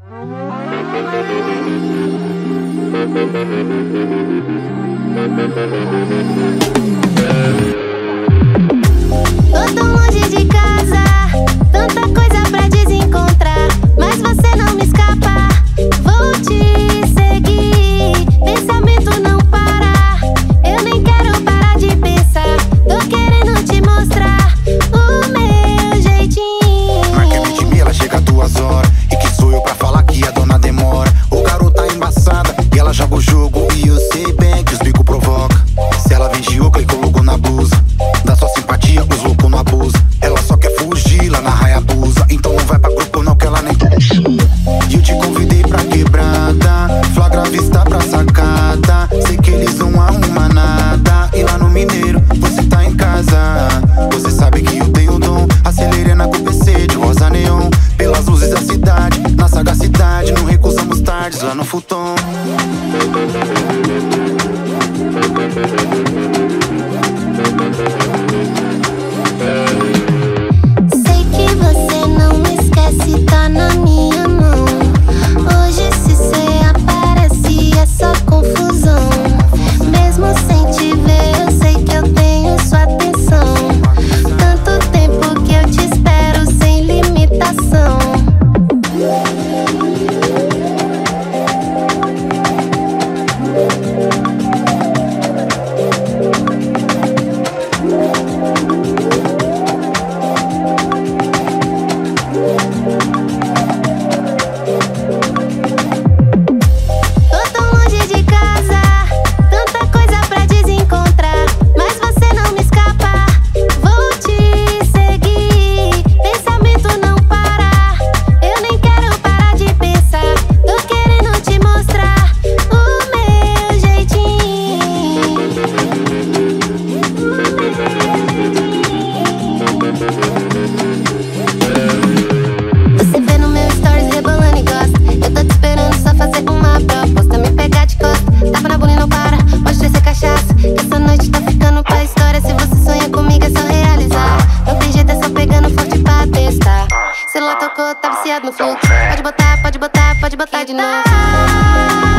Tô tão longe de casa, tanta coisa pra desencontrar, mas você não me escapa. Vou te seguir, pensamento não para. Eu nem quero parar de pensar, tô querendo te mostrar o meu jeitinho. Marca 20 mil, ela chega 2 horas. E que sou eu pra falar que a dona demora. O garoto tá embaçada e ela joga o jogo. E eu sei bem que os bico provoca. Se ela vem de Oakley, colocou na blusa. Da sua simpatia, os loucos não abusam. Ela só quer fugir lá na Hayabusa. Então não vai pra grupo não, que ela nem quer. E eu te convidei pra quebrada, flagra a vista pra sacada. Sei que eles não arrumam nada. E lá no Mineiro, você tá em casa. Você sabe que eu tenho dom. Acelerando com PC de rosa neon. Pelas luzes da cidade, na sagacidade. Não recusamos tardes lá no futon. Sei que você não me esquece, tá na minha mão. Hoje se cê aparece é só confusão. Mesmo sem te ver, eu sei que eu tenho sua atenção. Tanto tempo que eu te espero sem limitação. Tô tão longe de casa, tanta coisa pra desencontrar, mas você não me escapa. Vou te seguir, pensamento não para. Eu nem quero parar de pensar, tô querendo te mostrar o meu jeitinho. Você vê no meu stories rebolando e gosta. Eu tô te esperando só fazer uma proposta. Me pegar de costa, tapa na bunda e não para. Pode descer cachaça, que essa noite tá ficando pra história. Se você sonha comigo é só realizar. Não tem jeito, é só pegando forte pra testar. Celular tocou, tá viciado no fluxo. Pode botar, pode botar, pode botar de novo.